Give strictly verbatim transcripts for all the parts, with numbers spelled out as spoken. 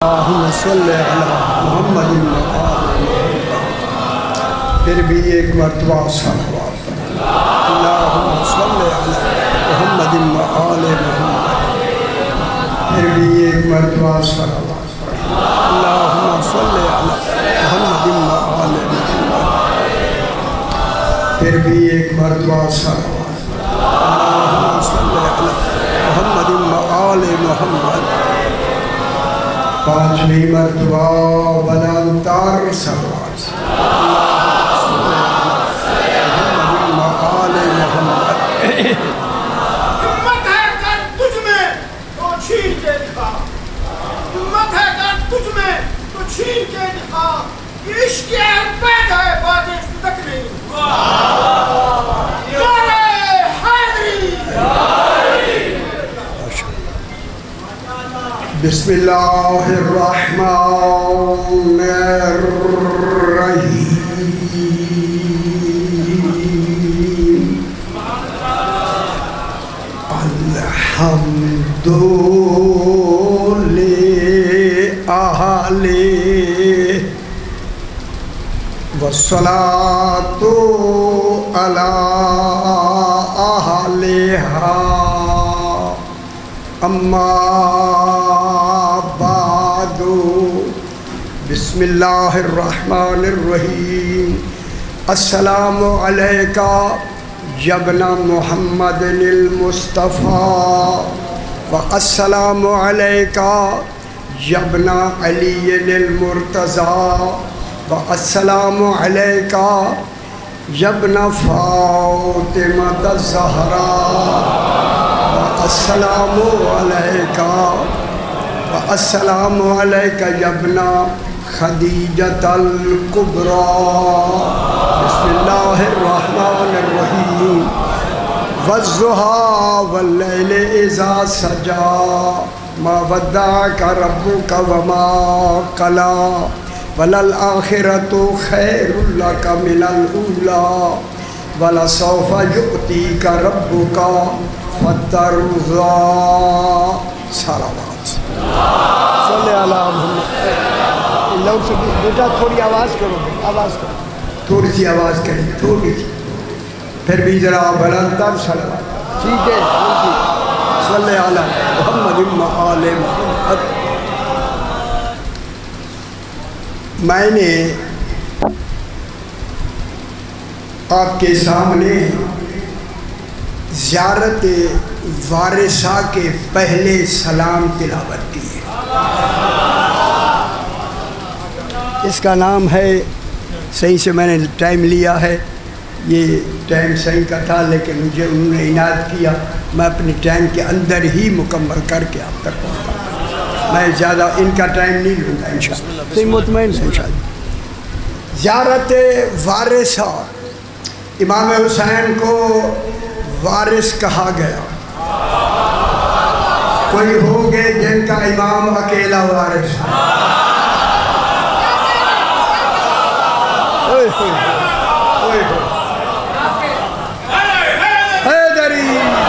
اللہم صلی علی محمد پھر بھی ایک مرتبہ صلوات اللہم صلی علی محمد آل محمد پھر بھی ایک مرتبہ صلوات اللہم صلی علی محمد آل محمد پھر بھی ایک مرتبہ صلوات اللہم صلی علی محمد آل محمد پانچویں مرتبہ بلندتر صلوات ہمت ہے کر تجھ میں تو چھین کے دکھا ہمت ہے کر تجھ میں تو چھین کے دکھا عشق اربت ہے باتیں تک نہیں نعرہ حیدری بسم اللہ الرحمن الرحیم الحمد للہ والصلاة علی اہلہا اما بعد بسم اللہ الرحمن الرحیم السلام علیکہ جبنا محمد المصطفیٰ والسلام علیکہ جبنا علی المرتضیٰ والسلام علیکہ جبنا فاطمہ الزہراء والسلام علیکہ والسلام علیکہ جبنا خدیجۃ الکبریٰ بسم اللہ الرحمن الرحیم والضحیٰ واللیل اذا سجا ما ودعک ربک وما قلی وللآخرۃ خیر لک من الاولی ولسوف یؤتیک ربک فترضی صلوات صلی اللہ محمد لوگ سے بیٹا تھوڑی آواز کرو آواز کرو تھوڑی سی آواز کریں تھوڑی سی پھر بھی ذرا بلندتر صلوات ٹھیک ہے صلی اللہ محمد آل محمد میں نے آپ کے سامنے زیارت وارثہ کے پہلے سلام تلاوت کی ہے اس کا نام ہے صحیح سے میں نے ٹائم لیا ہے یہ ٹائم صحیح کا تھا لیکن مجھے انہوں نے عنایت کیا میں اپنے ٹائم کے اندر ہی مکمل کر کے آپ تک پہنچا میں زیادہ ان کا ٹائم نہیں لوں گا انشاءاللہ صحیح مطمئن سے انشاءاللہ زیارت وارثہ امام حسین کو وارث کہا گیا کوئی ہو گئے جن کا امام اکیلا وارث ہے حیدری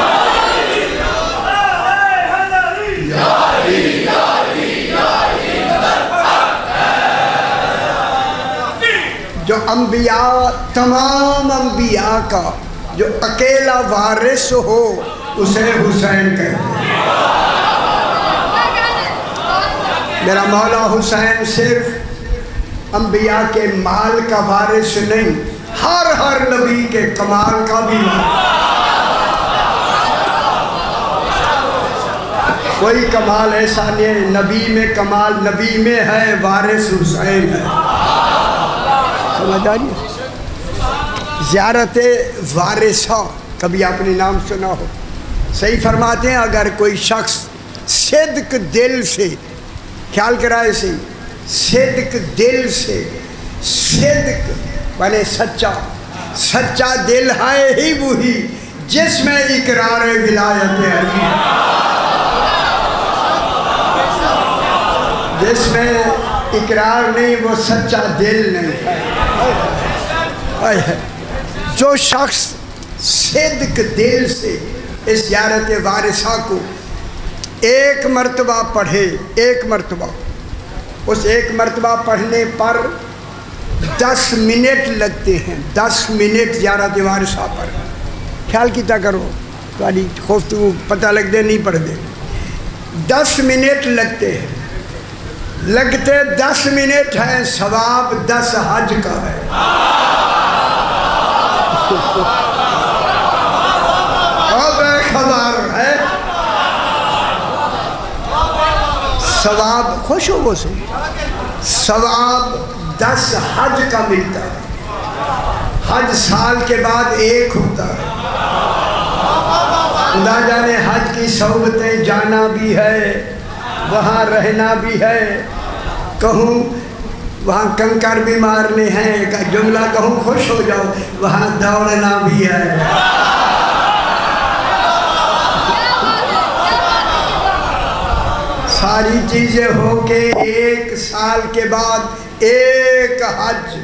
جو انبیاء تمام انبیاء کا جو اکیلا وارث ہو اسے حسین کہتے ہیں میرا مولا حسین صرف انبیاء کے مال کا وارث نہیں ہر ہر نبی کے کمال کا بھی وارث کوئی کمال ایسا نہیں ہے نبی میں کمال نبی میں ہے وارث حسین ہے سمجھ آ رہی ہے زیارت وارثہ کبھی آپ نے نام سنا ہو صحیح فرماتے ہیں اگر کوئی شخص صدق دل سے خیال کرائے سے صدق دل سے صدق بنے سچا سچا دل ہے ہی وہی جس میں اقرار ولایت علی جس میں اقرار نہیں وہ سچا دل نہیں ہے جو شخص صدق دل سے اس زیارت وارثہ کو ایک مرتبہ پڑھے ایک مرتبہ اس ایک مرتبہ پڑھنے پر دس منٹ لگتے ہیں، دس منٹ زیارت وارثہ پر. خیال کیتا کرو تاری خوفتگو پتہ لگ دے نہیں پڑھ دے. دس منٹ لگتے ہیں، لگتے دس منٹ ہیں، ثواب دس حج کا ہے. اور بے خبر ہے ثواب، خوش ہو وہ سے ثواب دس حج کا ملتا ہے. حج سال کے بعد ایک ہوتا ہے. خدا جانے حج کی صحبتیں جانا بھی ہے، وہاں رہنا بھی ہے، کہوں وہاں کنکر بھی مارنے ہیں، ایک جملہ کہوں خوش ہو جاؤ، وہاں دوڑنا بھی ہے. ساری چیزیں ہو کے ایک سال کے بعد ایک حج،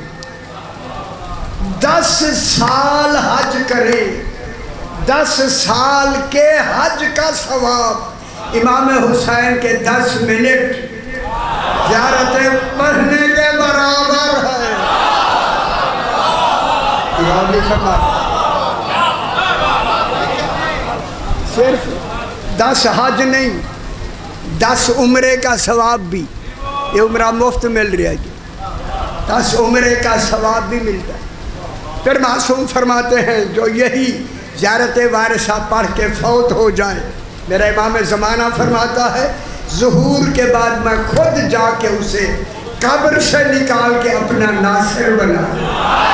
دس سال حج کرے، دس سال کے حج کا ثواب امام حسین کے دس منٹ زیارت پڑھنے کے برابر ہے. صرف دس حج نہیں، دس عمرے کا ثواب بھی. یہ عمرہ مفت مل رہا ہے، دس عمرے کا ثواب بھی ملتا ہے. پھر معصوم فرماتے ہیں جو یہی زیارت وارثہ پڑھ کے فوت ہو جائے، میرا امام زمانہ فرماتا ہے ظہور کے بعد میں خود جا کے اسے قبر سے نکال کے اپنا ناصر بنا دوں.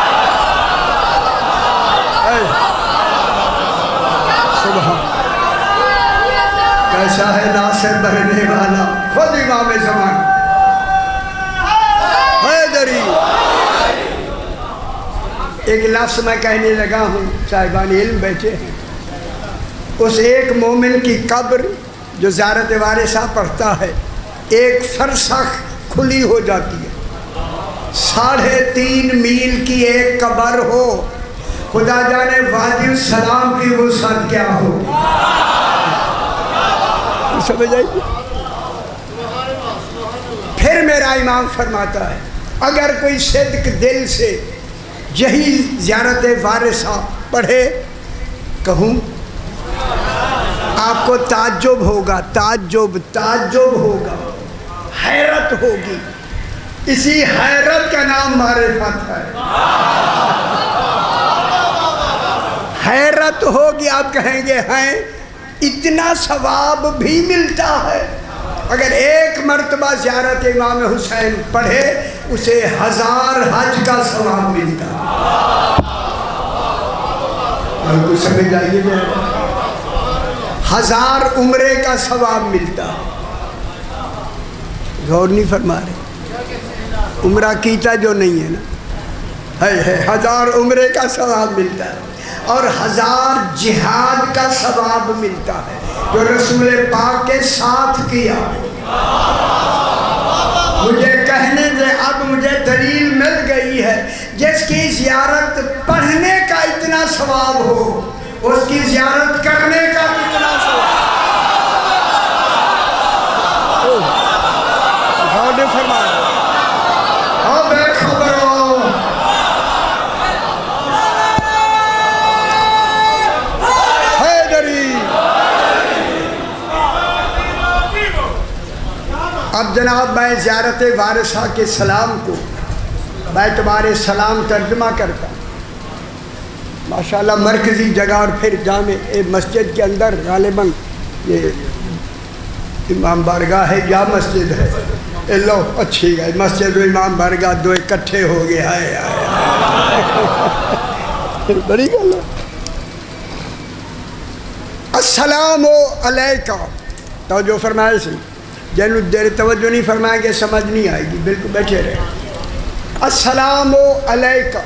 سبحان کیسا ہے ناصر بننے والا خود امام زمانہ حیدری. ایک لفظ میں کہنے لگا ہوں، صاحبان علم بیٹھے ہیں، اس ایک مومن کی قبر جو زیارت وارثہ پڑھتا ہے ایک فرسخ کھلی ہو جاتی ہے. ساڑھے تین میل کی ایک قبر ہو، خدا جانے وادی السلام کی وسعت کیا ہو. سمجھ آئیے. پھر میرا امام فرماتا ہے اگر کوئی صدق دل سے یہی زیارت وارثہ پڑھے، کہوں آپ کو تعجب ہوگا، تعجب تعجب ہوگا، حیرت ہوگی. اسی حیرت کا نام معرفت ہے. حیرت ہوگی، آپ کہیں گے ہیں اتنا ثواب بھی ملتا ہے. اگر ایک مرتبہ زیارت امام حسین پڑھے اسے ہزار حج کا ثواب ملتا ہے. اور کچھ سمجھ آئیے میرے، ہزار عمرے کا ثواب ملتا ہے. غور نہیں فرما رہے، عمرہ کیتا جو نہیں ہے نا، ہے ہے ہزار عمرے کا ثواب ملتا ہے. اور ہزار جہاد کا ثواب ملتا ہے جو رسول پاک کے ساتھ کیا. مجھے کہنے دے، اب مجھے دلیل مل گئی ہے، جس کی زیارت پڑھنے کا اتنا ثواب ہو اس کی زیارت کرنے کا کتنا ثواب. غور فرمائے او بے خبرو، حیدری. اب جناب میں زیارت وارثہ کے سلام کو میں تمہارے سلام ترجمہ کرتا ہوں. ماشاءاللہ مرکزی جگہ اور پھر جامع مسجد کے اندر غالباً یہ امام بارگاہ ہے یا مسجد ہے. لو اچھی ہے مسجد و امام بارگاہ دو اکٹھے ہو گئے. آئے آئے بڑی گل ہے. السلام علیکہ توجہ فرمائے سی، جنہوں دیر توجہ نہیں فرمائیں گے سمجھ نہیں آئے گی، بالکل بیٹھے رہے. السلام علیکہ،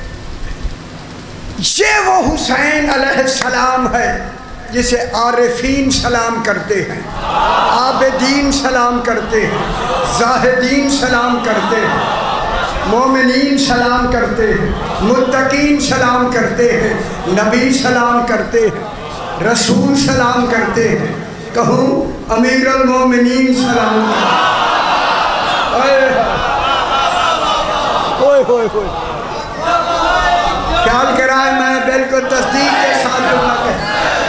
یہ وہ حسین علیہ السلام ہے جسے عارفین سلام کرتے ہیں، عابدین سلام کرتے ہیں، زاہدین سلام کرتے ہیں، مومنین سلام کرتے ہیں، متقین سلام کرتے ہیں، نبی سلام کرتے ہیں، رسول سلام کرتے ہیں. کہوں امیر المومنین سلام کرتے ہیں. ہوئے ہوئے خیال کرائے میں بالکل تصدیق کے ساتھ جملہ کہتا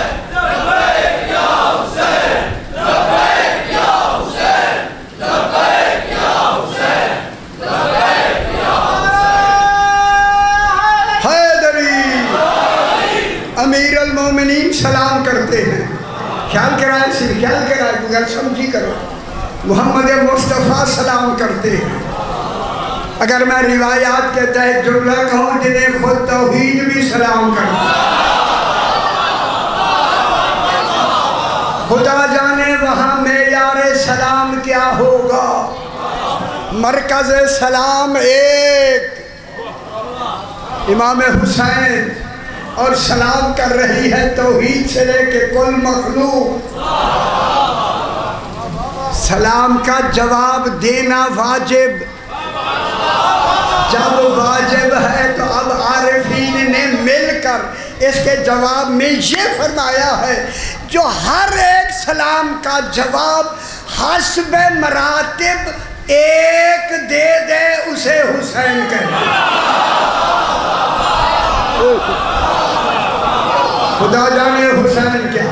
امیر المومنین سلام کرتے ہیں. خیال کرائے صرف خیال کرائے گل سمجھی کرو. محمد مصطفیٰ سلام کرتے ہیں. اگر میں روایات کے تحت جملہ کہوں جنہیں خود توحید بھی سلام کرتے ہیں. خدا جانے وہاں معیار سلام کیا ہوگا. مرکز سلام ایک امام حسین اور سلام کر رہی ہے توحید سے لے کے کل مخلوق. سلام کا جواب دینا واجب. جب واجب ہے تو اب عارفین نے مل کر اس کے جواب میں یہ فرمایا ہے جو ہر ایک سلام کا جواب حسب مراتب ایک دے دے اسے حسین کہتے ہیں. خدا جانے حسین کیا.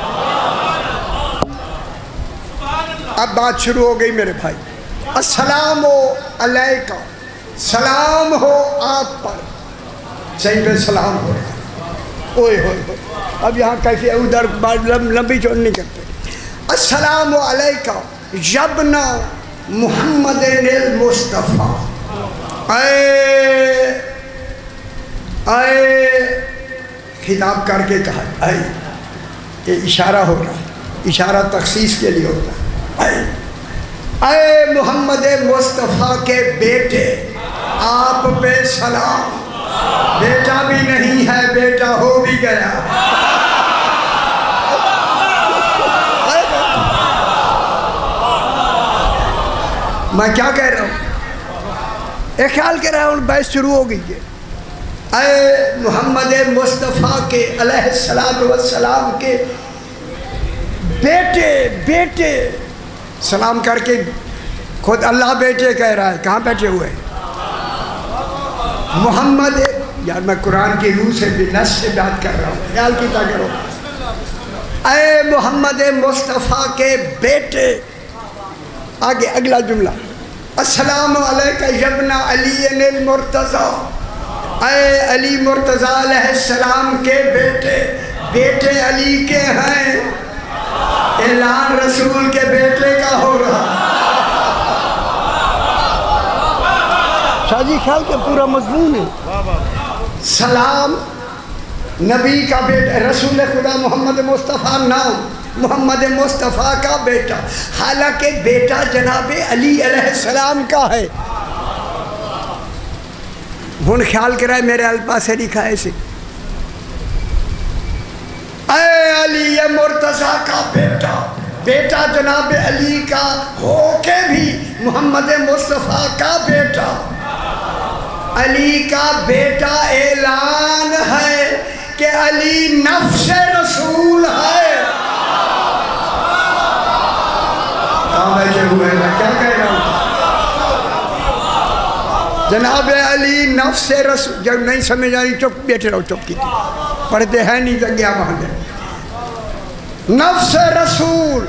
اب بات شروع ہو گئی میرے بھائی. السلام علیکہ سلام ہو آپ پر. صحیح پہ سلام ہو رہا ہے. اوئے ہوئے ہوئے اب یہاں کیفی ادھر لمبی چوڑ نہیں کرتے. السلام علیکہ یبنا محمد المصطفیٰ. اے اے خطاب کر کے کہا اے. یہ اشارہ ہو رہا ہے. اشارہ تخصیص کے لیے ہوتا ہے. اے اے محمد مصطفیٰ کے بیٹے آپ پہ سلام. بیٹا بھی نہیں ہے بیٹا ہو بھی گیا. میں کیا کہہ رہا ہوں. ایک خیال کہہ رہا ہوں بحث شروع ہو گئی ہے. اے محمد مصطفیٰ کے علیہ السلام کے بیٹے بیٹے سلام کر کے خود اللہ بیٹے کہہ رہا ہے. کہاں بیٹھے ہوئے ہیں محمد. یار میں قرآن کی روح سے بھی نص سے بات کر رہا ہوں. خیال کیتا کرو. اے محمد مصطفیٰ کے بیٹے. آگے اگلا جملہ السلام علیکہ یبن علی المرتضیٰ. اے علی مرتضیٰ علیہ السلام کے بیٹے. بیٹے علی کے ہیں. اعلان رسول کے بیٹے کا ہو رہا. شاہ جی خیال کے پورا مضمون ہے. سلام نبی کا بیٹا رسول خدا محمد مصطفیٰ نام محمد مصطفیٰ کا بیٹا. حالانکہ بیٹا جناب علی علیہ السلام کا ہے. ہن خیال کرائے میرے الفاظ سے لکھا ہے ایسے. اے علی مرتضیٰ کا بیٹا. بیٹا جناب علی کا ہو کے بھی محمد مصطفیٰ کا بیٹا. علی کا بیٹا اعلان ہے کہ علی نفس رسول ہے. کہاں بیٹھے ہوئے میں کیا کہہ رہا ہوں. جناب علی نفس رسول. جب نہیں سمجھ آئی چپ بیٹھے رہو. چپ کی پڑھتے ہیں نہیں جگہ باندھے. نفس رسول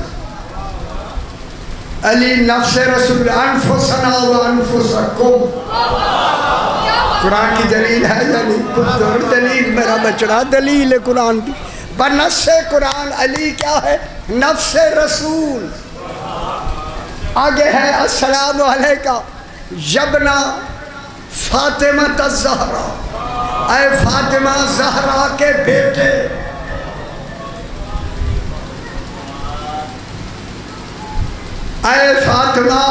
علی نفس رسول. انفسنا و انفسکم. قرآن کی دلیل ہے یعنی دلیل میرا بچڑا دلیل قرآن کی. بنص قرآن علی کیا ہے نفس رسول. آگے ہے السلام علیکہ یبنا فاطمہ الزہرا. اے فاطمہ زہرا کے بیٹے. اے فاطمہ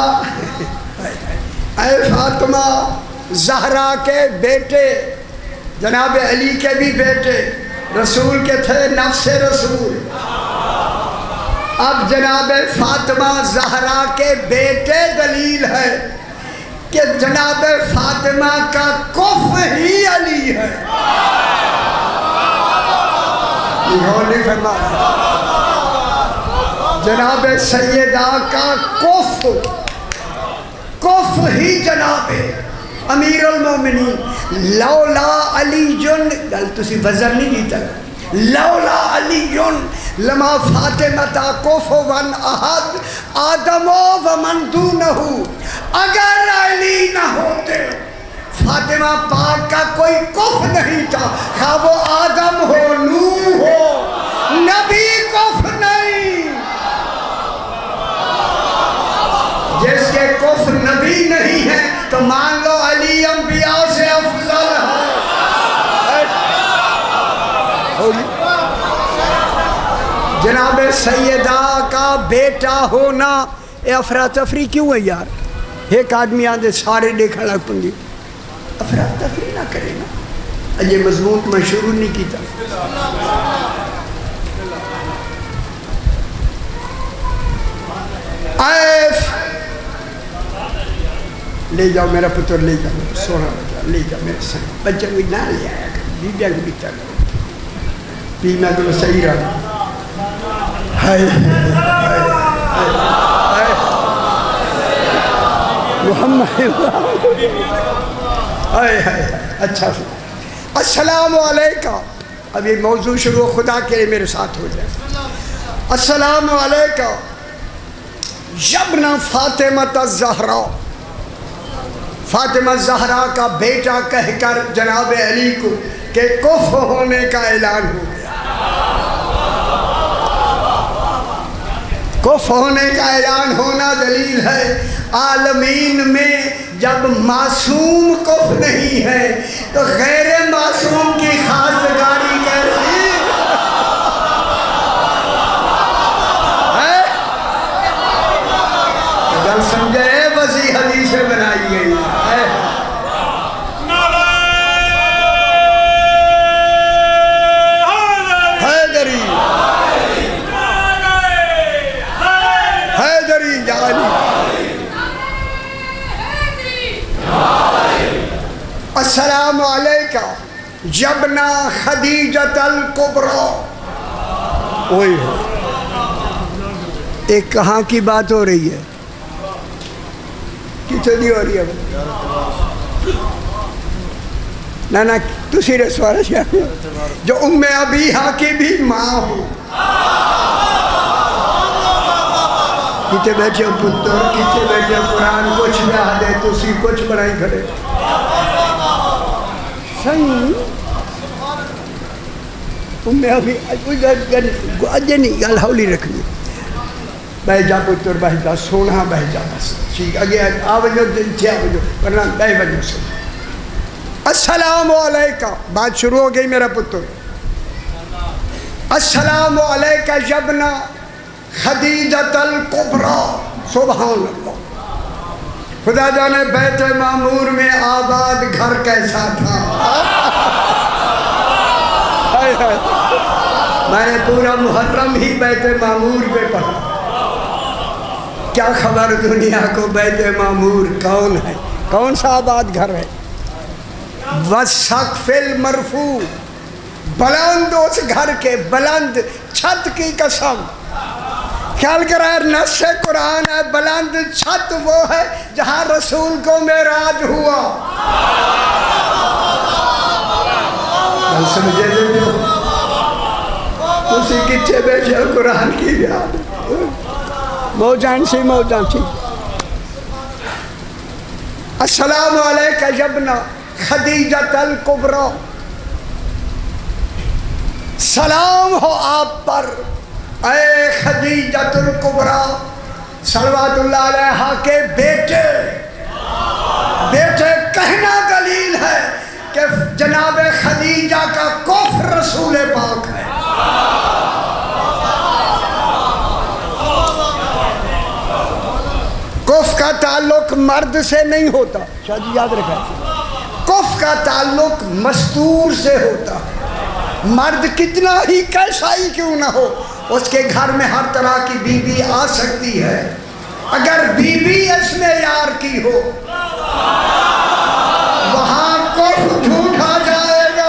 اے فاطمہ زہرا کے بیٹے. جناب علی کے بھی بیٹے رسول کے تھے نفس رسول. اب جناب فاطمہ زہرا کے بیٹے دلیل ہے کہ جناب فاطمہ کا کف ہی علی ہے. نہیں فرما جناب سیدہ کا کف کف ہی جناب امیر المومنین لولا علی جن گل تسی وزن نہیں دیتا لولا علی جن لما فاطمہ کفوا احد آدم و من دونہ اگر علی نہ ہوتے فاطمہ پاک کا کوئی کف نہیں تھا خواہ وہ آدم ہو نوح ہو نبی کف نہیں جس کے کف نبی نہیں ہے تو مان لو علی انبیاء سے افضل ہے جناب سیدہ کا بیٹا ہونا اے افراتفری کیوں ہے یار ایک آدمی آدھے سارے دیکھا لگ پنگی افراتفری نہ کرے نا یہ مضمون میں شروع نہیں کی تھا آئیف لے جاؤ میرا پتر لے جاؤ سونا بچہ لے جاؤ میرے سنگ بچہ کوئی نہ لے آیا کر بیبیاں کو بھی چاہتا بھی میں تو صحیح رہا ہائے محمد ہائے ہائے اچھا سے السلام علیکم اب یہ موضوع شروع خدا کے لئے میرے ساتھ ہو جائے السلام علیکم یبن فاطمہ الزہرا فاطمہ الزہرا کا بیٹا کہہ کر جناب علی کو کہ کف ہونے کا اعلان ہو گیا کف ہونے کا اعلان ہونا دلیل ہے عالمین میں جب معصوم کف نہیں ہے تو غیر معصوم کی خاصگاری کیسی ہے جب سمجھے وسیع حدیثیں بنائی گئی ہے حیدری حیدری جانی السلام علیکم جبنا خدیجت الکبریٰ اوئی ہو ایک کہاں کی بات ہو رہی ہے کتنی ہو رہی ہے نا نا تسی رسوارہ شاہ جو ام ابیہا کی بھی ماں ہو کتے بیٹھے پتر کتے بیٹھے قرآن کچھ نہ دے تسی کچھ بنائی کھڑے صحیح ام ابی اجنی گل ہولی رکھنی بہ جا پتر بہ جا سونا بہ جا بس ٹھیک اگے آوجو دن تھے آوجو ورنہ بہ وجو سے السلام علیکم بات شروع ہو گئی میرا پتر السلام علیکم جبنا خدیجت الکبریٰ سبحان اللہ خدا جانے بیت معمور میں آباد گھر کیسا تھا میں نے پورا محرم ہی بیت معمور پہ پڑھا کیا خبر دنیا کو بیت معمور کون ہے کون سا آباد گھر ہے وَالسَّقْفِ الْمَرْفُوعِ بلند اس گھر کے بلند چھت کی قسم خیال کر رہا ہے نص قرآن ہے بلند چھت وہ ہے جہاں رسول کو معراج ہوا کل سمجھے دے دو اسی کچھے بیٹھے قرآن کی بیاد موجان سی موجان سی السلام علیکہ جبنا خدیجت الکبریٰ سلام ہو آپ پر اے خدیجت الکبریٰ صلوات اللہ علیہ کے بیٹے بیٹے کہنا دلیل ہے کہ جناب خدیجہ کا کف رسول پاک ہے کف کا تعلق مرد سے نہیں ہوتا شاہ جی یاد رکھیں کف کا تعلق مستور سے ہوتا ہے مرد کتنا ہی کیسا ہی کیوں نہ ہو اس کے گھر میں ہر طرح کی بی بی آ سکتی ہے اگر بی بی اس میں یار کی ہو وہاں کف جھوٹا جائے گا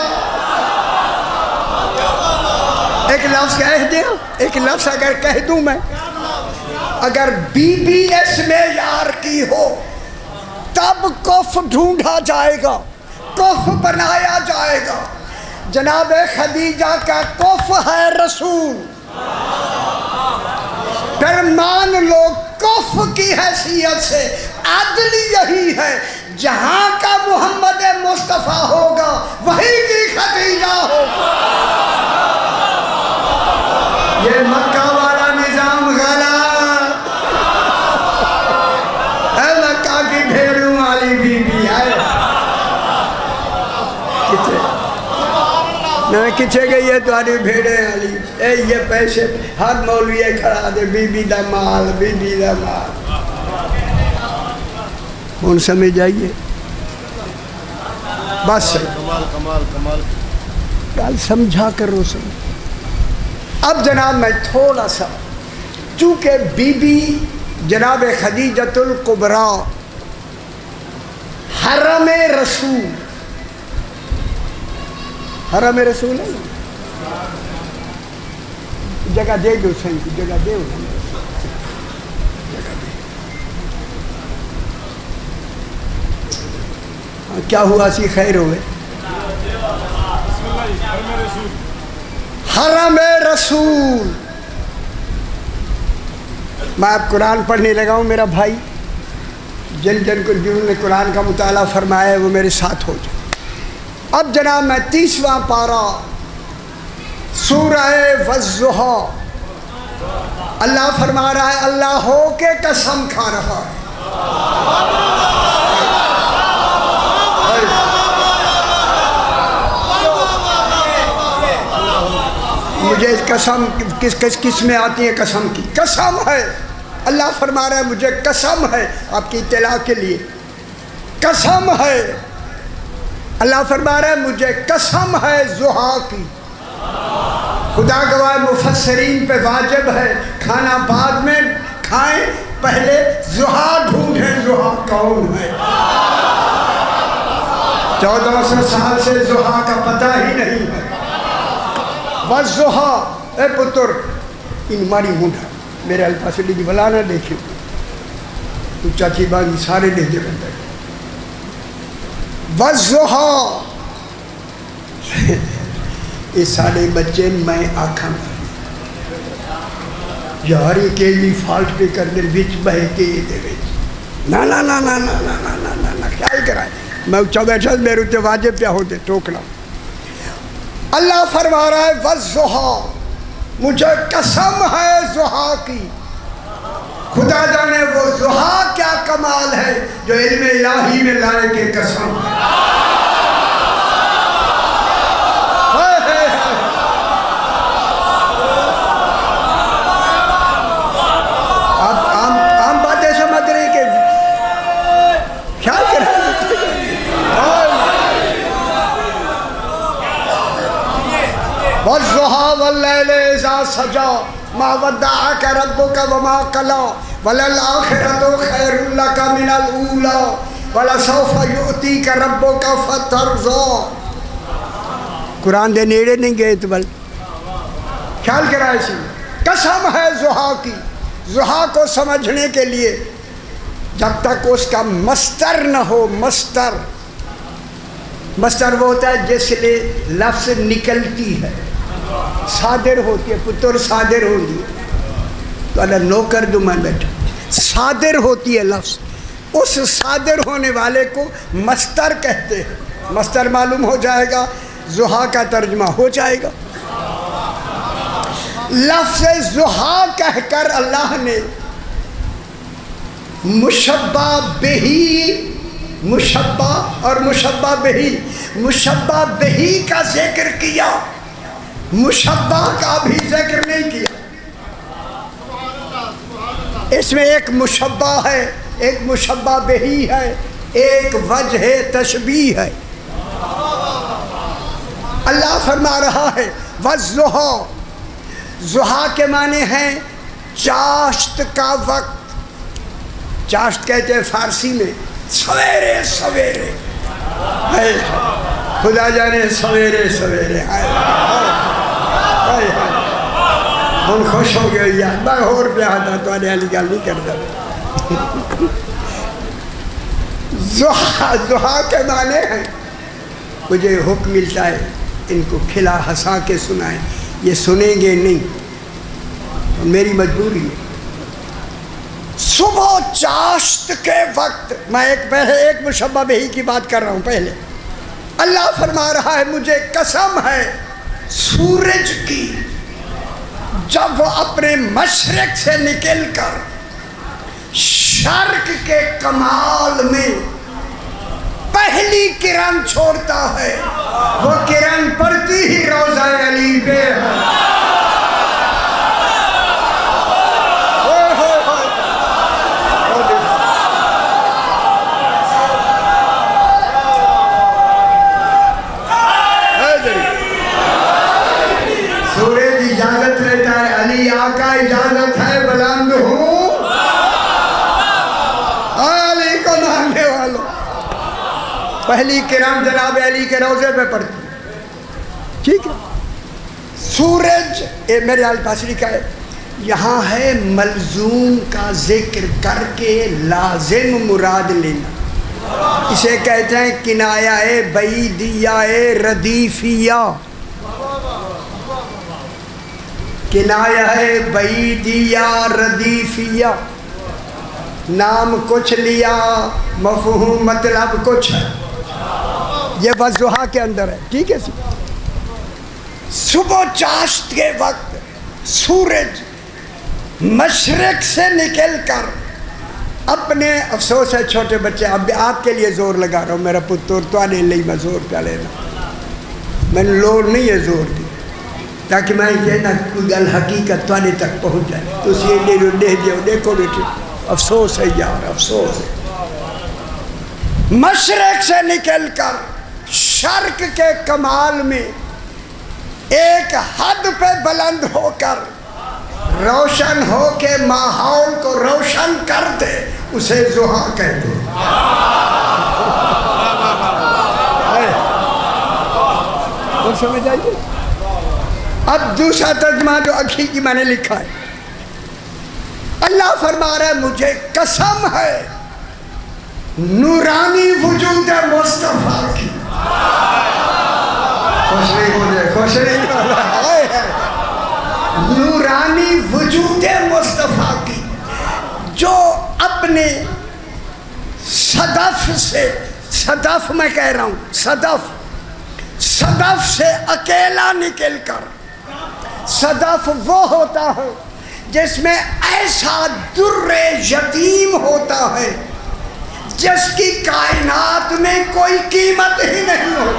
ایک لفظ کہہ دیں ایک لفظ اگر کہہ دوں میں اگر بی بی اس میں یار کی ہو تب کف ڈھونڈا جائے گا، کف بنایا جائے گا۔ جناب خدیجہ کا کف ہے رسول، پھر مان لو کف کی حیثیت سے عدل یہی ہے، جہاں کا محمد مصطفیٰ ہوگا وہی کی خدیجہ ہوگا۔ یہ مکہ والا نظام غلط ہے، مکہ کی بھیڑوں والی بی بی ہے۔ کچھے نہ کچھے گئی ہے تمہاری بھیڑیں والی، اے یہ پیسے ہر مولوی کھڑا دے بی بی دا مال، بی بی دا مال۔ کون سمجھ آئیے؟ بس کمال کمال کمال گل سمجھا کرو سمجھ۔ اب جناب میں تھوڑا سا، چونکہ بی بی جناب خدیجۃ الکبریٰ حرم رسول، حرم رسول ہے، جگہ دے دو صحیح، جگہ دے دو جگہ دے۔ کیا ہوا سی خیر ہوئے؟ حرم رسول۔ میں اب قرآن پڑھنے لگا ہوں، میرا بھائی جن جن کو جنہوں نے قرآن کا مطالعہ فرمایا ہے وہ میرے ساتھ ہو جائے۔ اب جناب میں تیسواں پارہ سورہ والضحیٰ، اللہ فرما رہا ہے، اللہ ہو کے قسم کھا رہا ہے، مجھے قسم کس کس کس میں آتی ہے قسم کی، قسم ہے، اللہ فرما رہا ہے مجھے قسم ہے، آپ کی اطلاع کے لیے قسم ہے، اللہ فرما رہا ہے مجھے قسم ہے ضحیٰ کی۔ خدا گواہ مفسرین پہ واجب ہے کھانا بعد میں کھائیں، پہلے ضحیٰ ڈھونڈیں ضحیٰ کون ہے۔ چودہ سو سال سے ضحیٰ کا پتہ ہی نہیں ہے۔ والضحیٰ، اے پتر ان ماری مونڈا میرے الفاظ لی دی بلا نہ دیکھیں تو چاچی باغی سارے لے دے بندہ ہے۔ والضحیٰ، یہ سارے بچے میں آکھاں یار یہ کہ بھی فالٹ پہ کرنے بچ بہے کے یہ دے بچ نا نا نا نا نا نا نا نا نا نا خیال کرائے میں اچھا بیٹھا میرے اتے واجب پہ ہوتے ٹوکنا۔ اللہ فرما رہا ہے والضحیٰ، مجھے قسم ہے ضحیٰ کی۔ خدا جانے وہ ضحیٰ کیا کمال ہے جو علم الہی میں لائے کے قسم ہے۔ آپ عام عام باتیں سمجھ رہے کہ خیال کر رہے والضحیٰ واللیل اذا سجا ما ودعک ربک وما قلی وللآخرۃ خیر لک من الاولی ولسوف یؤتیک ربک فترضی۔ قرآن دے نیڑے نہیں گئے تو بل خیال کرائے سی قسم ہے ضحیٰ کی۔ ضحیٰ کو سمجھنے کے لیے جب تک اس کا مصدر نہ ہو، مصدر مصدر وہ ہوتا ہے جس لئے لفظ نکلتی ہے، صادر ہوتی ہے، پتر صادر ہوتی ہے تو اللہ نوکر دو میں بیٹھا، صادر ہوتی ہے لفظ، اس صادر ہونے والے کو مصدر کہتے ہیں۔ مصدر معلوم ہو جائے گا، ضحیٰ کا ترجمہ ہو جائے گا۔ لفظ ضحیٰ کہہ کر اللہ نے مشبہ بہی، مشبہ اور مشبہ بہی، مشبہ بہی کا ذکر کیا، مشبہ کا بھی ذکر نہیں کیا۔ اس میں ایک مشبہ ہے، ایک مشبہ بہی ہے، ایک وجہ تشبیہ ہے۔ اللہ فرما رہا ہے والضحیٰ، ضحیٰ کے معنی ہیں چاشت کا وقت، چاشت کہتے ہیں فارسی میں سویرے سویرے، خدا جانے سویرے سویرے ہم خوش ہو گئے یار میں اور پہ آتا تو آنے والی گل نہیں کرتا۔ ضحا ضحا کے معنی ہیں مجھے حکم ملتا ہے ان کو کھلا ہنسا کے سنائیں، یہ سنیں گے نہیں، میری مجبوری ہے۔ صبح چاشت کے وقت، میں ایک پہلے ایک مشبہ بہی کی بات کر رہا ہوں، پہلے اللہ فرما رہا ہے مجھے قسم ہے سورج کی، جب وہ اپنے مشرق سے نکل کر شرق کے کمال میں پہلی کرن چھوڑتا ہے، وہ کرن پڑتی ہی روضہ علی پہ ہے۔ سورج اجازت لیتا ہے، علی آقا اجازت ہے، بلند ہوں علی کو ماننے والوں۔ پہلی کرام جناب علی کے روضے پہ پڑتی، ٹھیک ہے۔ سورج اے میرے الفاظ لکھا ہے، یہاں ہے ملزوم کا ذکر کر کے لازم مراد لینا، اسے کہتے ہیں کنایہ بعیدیہ ردیفیہ، کنایہ بعیدیہ ردیفیہ، نام کچھ لیا مفہوم مطلب کچھ ہے، یہ بس ضحا کے اندر ہے، ٹھیک ہے۔ صبح چاشت کے وقت سورج مشرق سے نکل کر اپنے، افسوس ہے چھوٹے بچے، اب آپ کے لیے زور لگا رہا ہوں، میرا پتر تو آنے لئی میں زور پہ لینا، میں نے لوڑ نہیں ہے زور دی، تاکہ میں کہنا کوئی گل حقیقت تو آنے تک پہنچ جائے، تو اس یہ دے دیو، دیکھو بیٹے افسوس ہے یار، افسوس ہے۔ مشرق سے نکل کر شرق کے کمال میں ایک حد پہ بلند ہو کر روشن ہو کے ماحول کو روشن کر دے، اسے ضحا کہتے ہیں۔ اور سمجھ آئیے؟ اب دوسرا ترجمہ جو اکھی کی میں نے لکھا ہے، اللہ فرما رہا ہے مجھے قسم ہے نورانی وجود مصطفیٰ کی، خوش نہیں ہو جائے، خوش نہیں ہو جائے، نورانی وجود مصطفیٰ کی جو اپنے صدف سے، صدف میں کہہ رہا ہوں، صدف صدف سے اکیلا نکل کر، صدف وہ ہوتا ہے جس میں ایسا در یتیم ہوتا ہے جس کی کائنات میں کوئی قیمت ہی نہیں ہو۔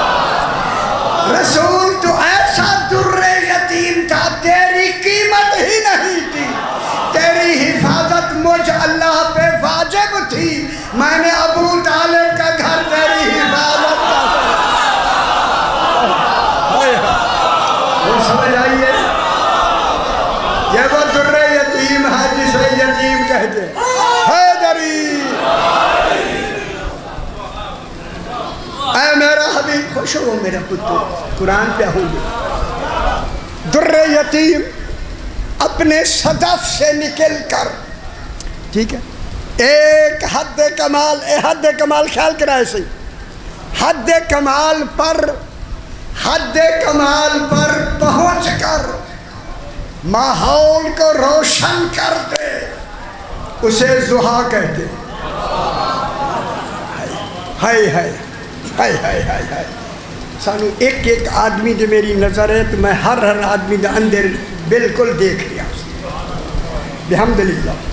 رسول تو ایسا در یتیم تھا، تیری قیمت ہی نہیں تھی، تیری حفاظت مجھ اللہ پہ واجب تھی، میں نے ابو طالب کا گھر تیری حفاظت کا، وہ سمجھ آئیے؟ یہ وہ در یتیم ہے جسے یتیم کہتے ہیں، حیدری اے میرا حبیب، خوش ہو میرا پتر، قرآن پہ ہوں گے۔ در یتیم اپنے صدف سے نکل کر، ٹھیک ہے، ایک حد کمال، اے حد کمال خیال کرا ایسے ہی، حد کمال پر، حد کمال پر پہنچ کر ماحول کو روشن کر دے، اسے ضحا کہتے ہیں۔ ہائے ہائے ہائے ہائے ہائے ہائے، سانو ایک ایک آدمی دے میری نظر ہے تو میں ہر ہر آدمی دے اندر بالکل دیکھ لیا، الحمدللہ،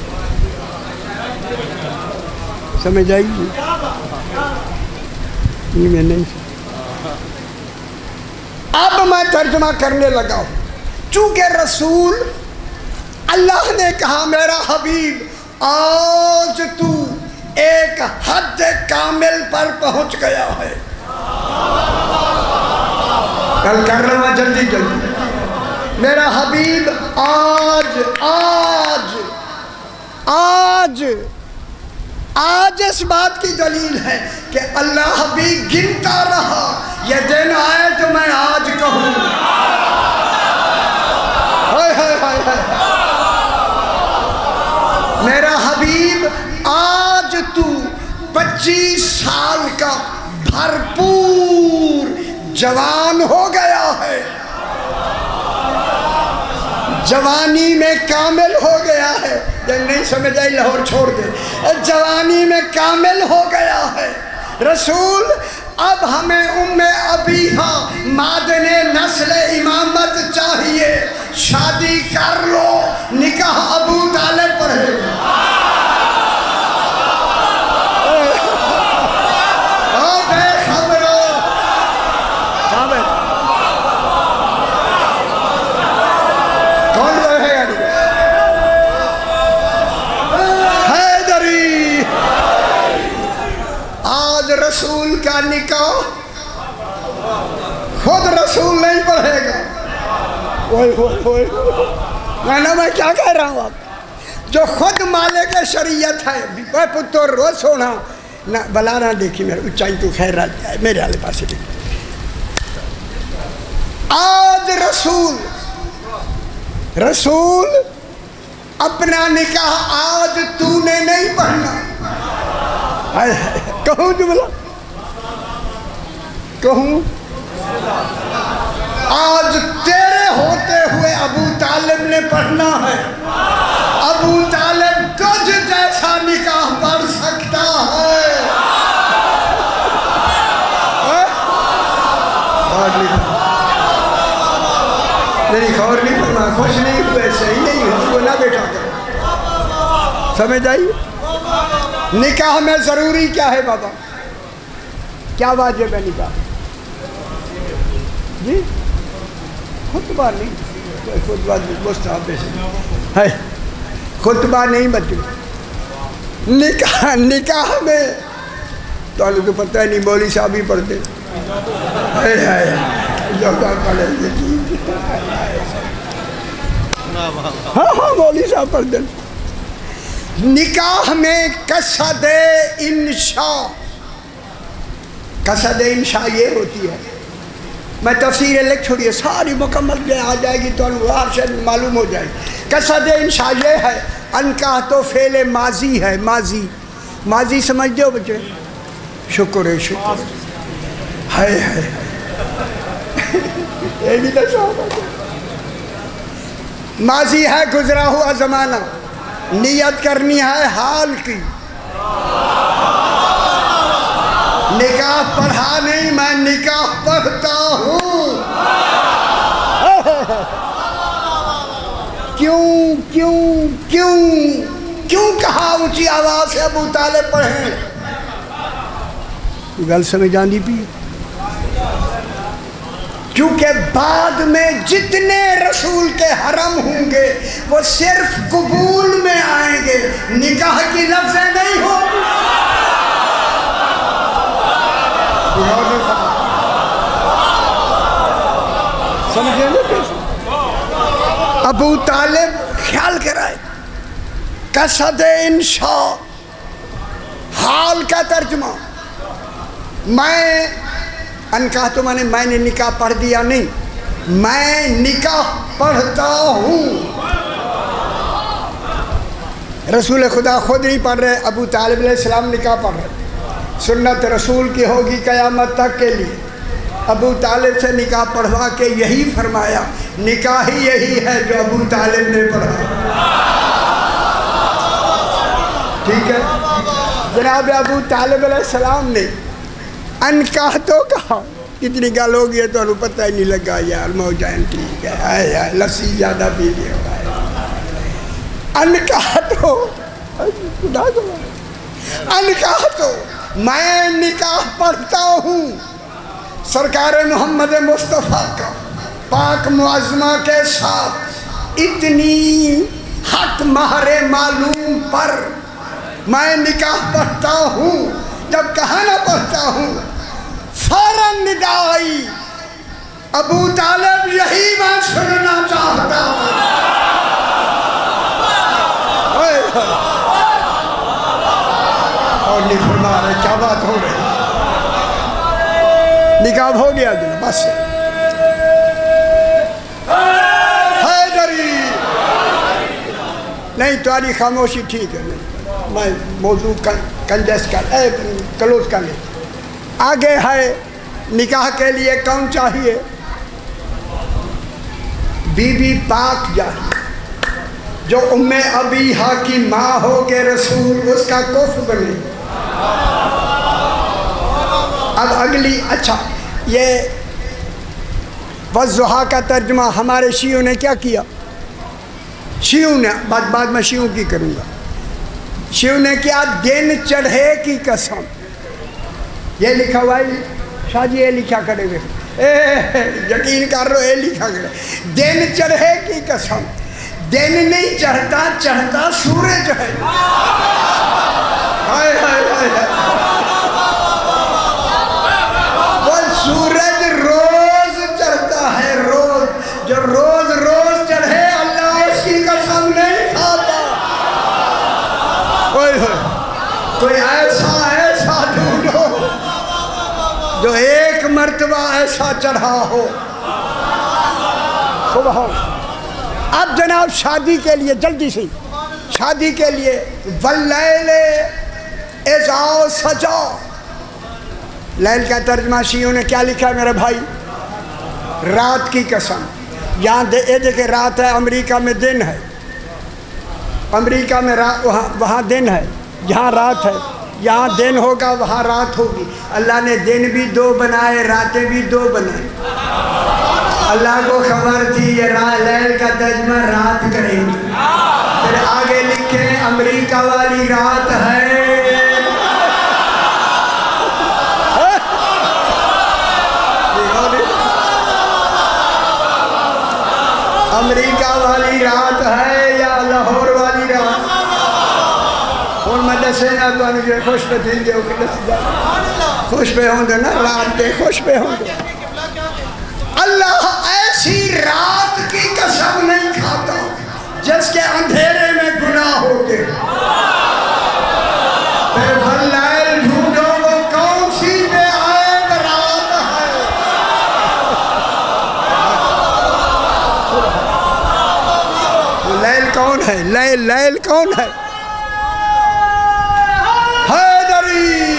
سمجھ آئی جی؟ یہ میں نہیں سمجھ۔ اب میں ترجمہ کرنے لگا ہوں، چونکہ رسول اللہ نے کہا میرا حبیب آج تو ایک حد کامل پر پہنچ گیا ہے، کل کر رہا ہوں جلدی جلدی، میرا حبیب آج آج آج آج اس بات کی دلیل ہے کہ اللہ بھی گنتا رہا، یہ دن آئے تو میں آج کہوں، ہائے ہائے ہائے ہائے، میرا حبیب آج تو پچیس سال کا بھرپور جوان ہو گیا ہے، جوانی میں کامل ہو گیا ہے۔ جب نہیں سمجھ آئی لاہور چھوڑ دے، جوانی میں کامل ہو گیا ہے رسول۔ اب ہمیں ام ابیہا معدن نسل امامت چاہیے، شادی کر لو، نکاح ابو طالب پڑھے گا۔ رسول کا نکاح خود رسول نہیں پڑھے گا۔ میں نے میں کیا کہہ رہا ہوں آپ، جو خود مالک شریعت ہے، اے پتر رو سونا نہ بلا نہ دیکھی میرے اچائی تو خیر رہا ہے میرے آلے پاسے دیکھی۔ آج رسول رسول اپنا نکاح آج تو نے نہیں پڑھنا۔ کہوں جملہ کہوں، آج تیرے ہوتے ہوئے ابو طالب نے پڑھنا ہے۔ ابو طالب تجھ جیسا نکاح پڑھ سکتا ہے۔ میری خبر نہیں پڑھنا، خوش نہیں ہوئے، صحیح نہیں ہو اس کو نہ بیٹھا کر۔ سمجھ آئی؟ نکاح میں ضروری کیا ہے بابا؟ کیا واجب ہے نکاح؟ جی خطبہ نہیں، خطبہ مستحب ہے، خطبہ نہیں بچے۔ نکاح نکاح میں تو آپ کو پتہ ہے نہیں، مولوی صاحب ہی پڑھتے جو پڑھے ہاں ہاں مولوی صاحب پڑھتے۔ نکاح میں قصد انشاء، قصد انشاء یہ ہوتی ہے، میں تفسیر لکھ چھوڑیے ساری مکمل جو آ جائے گی تو انوار سے معلوم ہو جائے گی۔ قصد انشاء یہ ہے، انکاح تو فعل ماضی ہے، ماضی ماضی سمجھتے ہو بچے؟ شکر ہے شکر ہے ہے یہ بھی تو ماضی ہے، گزرا ہوا زمانہ، نیت کرنی ہے حال کی۔ نکاح پڑھا نہیں، میں نکاح پڑھتا ہوں۔ کیوں کیوں کیوں کیوں کہا اونچی آواز سے ابو طالب پڑھیں؟ گل سمجھ آندی پی؟ کیونکہ بعد میں جتنے رسول کے حرم ہوں گے وہ صرف قبول میں آئیں گے، نکاح کی لفظیں نہیں ہوگی۔ سمجھیں گے کیسے؟ ابو طالب خیال کرائے، قصد انشاء حال کا ترجمہ۔ میں انکاح تو میں نے میں نے نکاح پڑھ دیا نہیں، میں نکاح پڑھتا ہوں۔ رسول خدا خود نہیں پڑھ رہے، ابو طالب علیہ السلام نکاح پڑھ رہے۔ سنت رسول کی ہوگی قیامت تک کے لیے، ابو طالب سے نکاح پڑھوا کے یہی فرمایا، نکاح ہی یہی ہے جو ابو طالب نے پڑھا۔ ٹھیک ہے، جناب ابو طالب علیہ السلام نے انکاح تو کہا، کتنی گل ہو گئی ہے تو انہوں پتہ ہی نہیں لگا یار، موجائن ٹھیک ہے، آئے آئے لسی زیادہ پی لیا ہے۔ انکاح تو خدا کو انکاح تو میں نکاح پڑھتا ہوں سرکار محمد مصطفیٰ کا پاک معظمہ کے ساتھ اتنی حق مہر معلوم پر میں نکاح پڑھتا ہوں۔ جب کہا نہ پڑھتا ہوں فوراً ندا آئی، ابو طالب یہی میں سننا چاہتا ہوں۔ اور نہیں فرما رہے، کیا بات ہو رہی؟ نکاح ہو گیا دل بس۔ حیدری نہیں، تمہاری خاموشی ٹھیک ہے، نہیں میں موضوع کنجس کر اے کلوز کر لیں. آگے ہے نکاح کے لیے کون چاہیے؟ بی بی پاک چاہیے جو ام ابیہا کی ماں ہو کے رسول اس کا کف بنے. اب اگلی اچھا یہ وضحا کا ترجمہ ہمارے شیعوں نے کیا کیا؟ شیعوں نے بعد بعد میں شیعوں کی کروں گا. شیعوں نے کیا؟ دن چڑھے کی قسم. یہ لکھا ہوا ہے شاہ جی، یہ لکھا کرے ہوئے یقین کر رہو، یہ لکھا کرے دن چڑھے کی قسم. دن نہیں چڑھتا، چڑھتا سورج ہے. ہائے ہائے ہائے وہ سورج روز چڑھتا ہے، روز. جو روز روز چڑھے اللہ اس کی قسم نہیں کھاتا. کوئی ایسا ایسا ڈھونڈو جو ایک مرتبہ ایسا چڑھا ہو. سبحان. اب جناب شادی کے لیے جلدی سے شادی کے لیے واللیل اذا سجا. لیل کا ترجمہ شیعوں نے کیا لکھا ہے میرے بھائی؟ رات کی قسم. یہاں دیکھیں رات ہے، امریکہ میں دن ہے. امریکہ میں وہاں وہاں دن ہے، یہاں رات ہے. یہاں دن ہوگا وہاں رات ہوگی. اللہ نے دن بھی دو بنائے، راتیں بھی دو بنائے. اللہ کو خبر تھی یہ لیل کا ترجمہ رات کریں گے. پھر آگے لکھیں امریکہ والی رات ہے. امریکہ والی رات ہے یا لاہور والی رات؟ اور میں دسے نا تو انہوں نے خوش پہ دیں گے خوش پہ ہوں گے نا رات پہ خوش پہ ہوں گے. اللہ ایسی رات کی قسم نہیں کھاتا جس کے اندھیرے میں گناہ ہوتے. پھر واللیل ڈھونڈو وہ کون سی بے عیب رات ہے. لیل کون ہے؟ لیل لیل کون ہے؟ حیدری.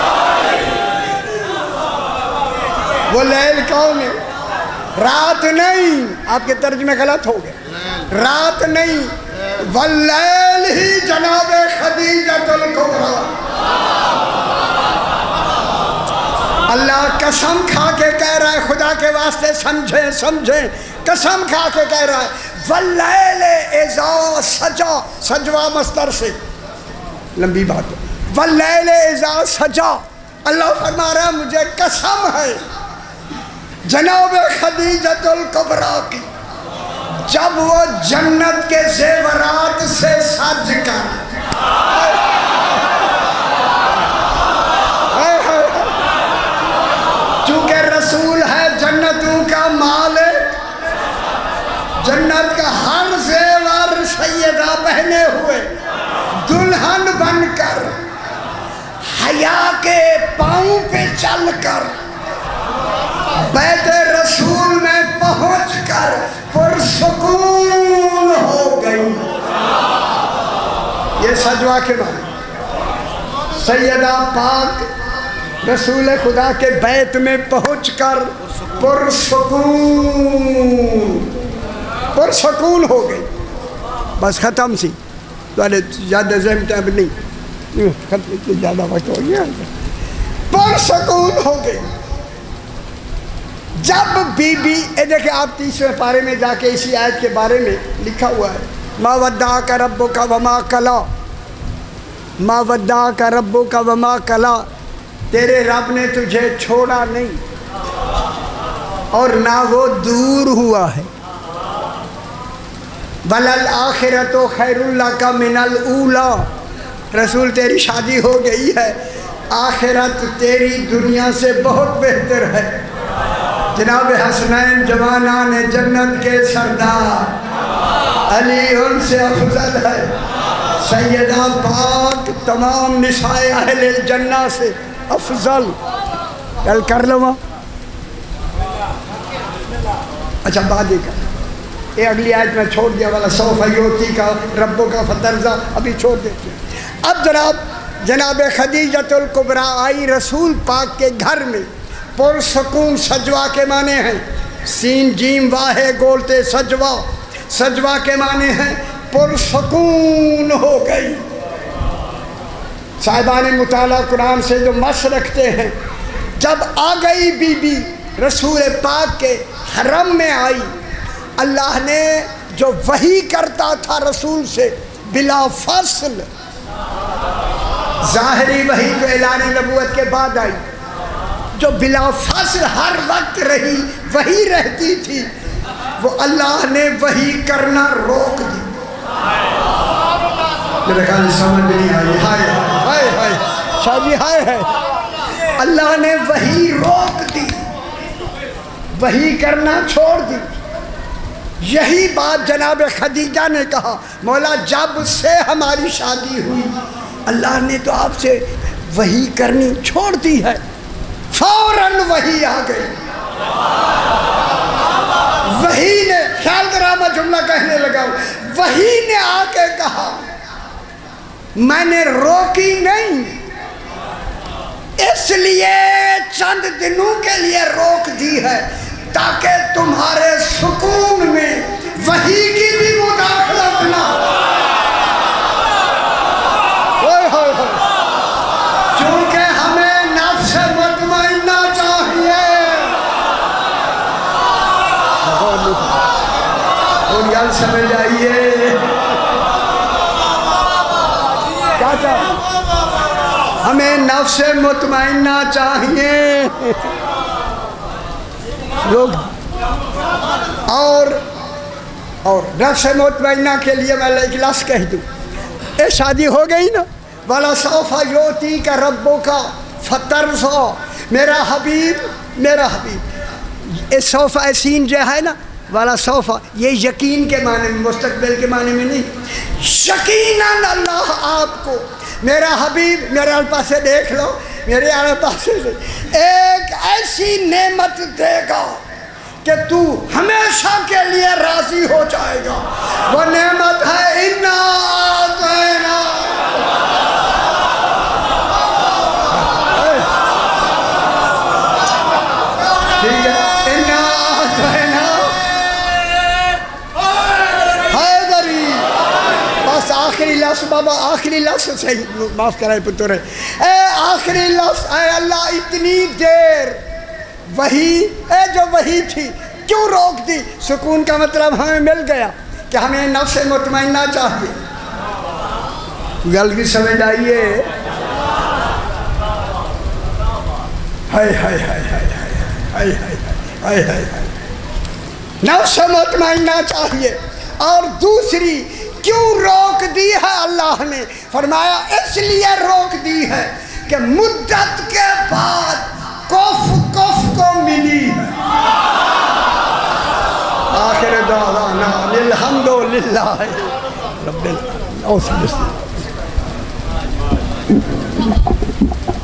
وہ لیل کون ہے؟ رات نہیں. آپ کے ترجمے غلط ہو گئے. رات نہیں، واللیل ہی جناب خدیجۃ الکبریٰ. اللہ قسم کھا کے کہہ رہا ہے، خدا کے واسطے سمجھیں سمجھیں قسم کھا کے کہہ رہا ہے واللیل اذا سجا. سجوا مصدر سے لمبی بات ہے. واللیل اذا سجا. اللہ فرما رہا ہے مجھے قسم ہے جناب خدیجۃ الکبریٰ کی، جب وہ جنت کے زیورات سے سج کر چونکہ رسول ہے جنتوں کا مالک، جنت کا ہر زیور سیدہ پہنے ہوئے دلہن بن کر حیا کے پاؤں پہ چل کر بیت رسول میں پہنچ کر پرسکون ہو گئی. یہ سجوا کے معنی. سیدہ پاک رسول خدا کے بیت میں پہنچ کر پرسکون پرسکون ہو گئی. بس ختم سی. زیادہ ذہن ٹائم نہیں، زیادہ وقت ہو گیا. پرسکون ہو گئی. جب بی بی اے دیکھیں آپ تیسرے پارے میں جا کے اسی آیت کے بارے میں لکھا ہوا ہے ما ودعک ربک وما قلی. ما ودعک ربک وما قلی. تیرے رب نے تجھے چھوڑا نہیں اور نہ وہ دور ہوا ہے. وَلَلْآخِرَةُ خَيْرٌ لَكَ مِنَ الْأُولَى. رسول تیری شادی ہو گئی ہے، آخرت تیری دنیا سے بہت بہتر ہے. جناب حسنین جوانان جنت کے سردار علی ان سے افضل ہے. سیدہ پاک تمام نساء اہل الجنہ سے افضل. کل کر لو. اچھا بعد ہی کر. یہ اگلی آیت میں چھوڑ دیا والا سوف یوتی کا ربوں کا فترزہ ابھی چھوڑ دیتے ہیں. اب جناب جناب خدیجۃ الکبریٰ آئی رسول پاک کے گھر میں، پرسکون سجوا کے معنی ہیں، سین جیم واہ گولتے سجوا، سجوا کے معنی ہیں پرسکون ہو گئی۔ صاحبان مطالعہ قرآن سے جو مس رکھتے ہیں، جب آ گئی بی بی رسول پاک کے حرم میں آئی، اللہ نے جو وحی کرتا تھا رسول سے بلا فاصل، ظاہری وحی جو اعلان نبوت کے بعد آئی، جو بلا فاصل ہر وقت رہی وحی رہتی تھی، وہ اللہ نے وحی کرنا روک دی۔ میرے خیال سمجھ نہیں آئی، ہائے ہائے ہائے شاہ جی ہائے ہائے، اللہ نے وحی روک دی، وحی کرنا چھوڑ دی۔ یہی بات جناب خدیجہ نے کہا، مولا جب سے ہماری شادی ہوئی اللہ نے تو آپ سے وحی کرنی چھوڑ دی ہے۔ فوراً وحی آ گئی، وحی نے، خیال کرا میں جملہ کہنے لگا، وحی نے آ کے کہا میں نے روکی نہیں، اس لیے چند دنوں کے لیے روک دی ہے تاکہ تمہارے سکون میں وحی کی بھی مداخلت نہ ہو، چونکہ ہمیں نفس مطمئنہ چاہیے۔ اور یاد سمجھ آئیے کیا چاہیے؟ ہمیں نفس مطمئنہ چاہیے لوگ، اور اور نفس مطمئنہ کے لیے میں اخلاص کہہ دوں، اے شادی ہو گئی نا، وَلَسَوْفَ يُعْطِيكَ رَبُّكَ فَتَرْضَىٰ، میرا حبیب میرا حبیب، اس سوف سین جو ہے نا وَلَسَوْفَ، یہ یقین کے معنی میں، مستقبل کے معنی میں نہیں، یقیناً اللہ آپ کو، میرا حبیب میرے الپاس سے دیکھ لو، میرے الپاس سے ایک ایسی نعمت دے گا کہ تو ہمیشہ کے لیے راضی ہو جائے گا، وہ نعمت ہے اِنَّا آتَيْنَا، ٹھیک ہے، اِنَّا آتَيْنَا حیدری، بس آخری لفظ بابا، آخری لفظ صحیح معاف کرائے پتر ہے، اے آخری لفظ، اے اللہ اتنی دیر وہی، اے جو وہی تھی کیوں روک دی؟ سکون کا مطلب ہمیں مل گیا کہ ہمیں نفس مطمئنہ چاہیے۔ غلطی سمجھ آئیے، ہائے ہائے ہائے ہائے ہائے ہائے ہائے ہائے، نفس مطمئنہ چاہیے۔ اور دوسری کیوں روک دی ہے اللہ نے؟ فرمایا اس لیے روک دی ہے کہ مدت کے بعد کف کف کو ملی ہے۔ آخر دعوانا الحمدللہ رب العالمین۔